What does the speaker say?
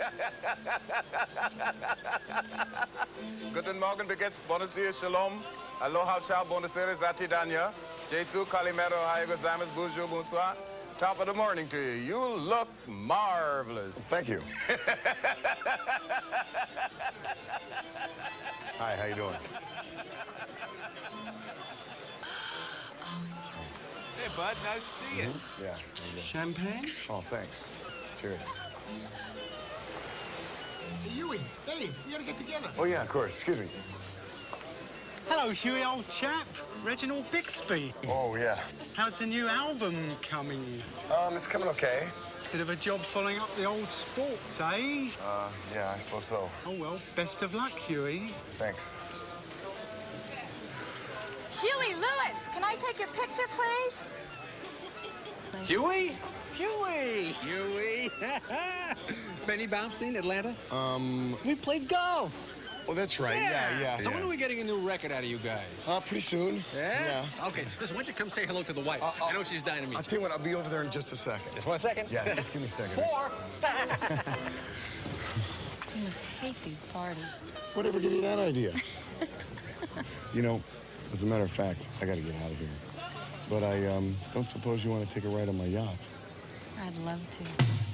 Guten Morgen, wie geht's? Buenos dias, shalom. Aloha, ciao, buonasera, zati danya. Jesu, kalimero, hayo gozaimasu, bonjour, bonsoir. Top of the morning to you. You look marvelous. Thank you. Hi, how you doing? Hey, bud, nice to see you. Yeah. Champagne? Oh, thanks. Cheers. Hey, Huey, hey, we gotta get together. Oh, yeah, of course. Excuse me. Hello, Huey, old chap. Reginald Bixby. Oh, yeah. How's the new album coming? It's coming okay. Bit of a job following up the old sports, eh? Yeah, I suppose so. Oh, well, best of luck, Huey. Thanks. Huey Lewis, can I take your picture, please? Huey? Huey! Huey! Benny Baumstein, Atlanta? We played golf. Oh, that's right. Yeah. So when are we getting a new record out of you guys? Pretty soon. Yeah? Okay, listen, why don't you come say hello to the wife? I know she's dying to meet you. I'll tell you what, I'll be over there in just a second. Just 1 second? Yeah, just give me a second. 4. You must hate these parties. Whatever gave you that idea? You know, as a matter of fact, I gotta get out of here. But I don't suppose you want to take a ride on my yacht. I'd love to.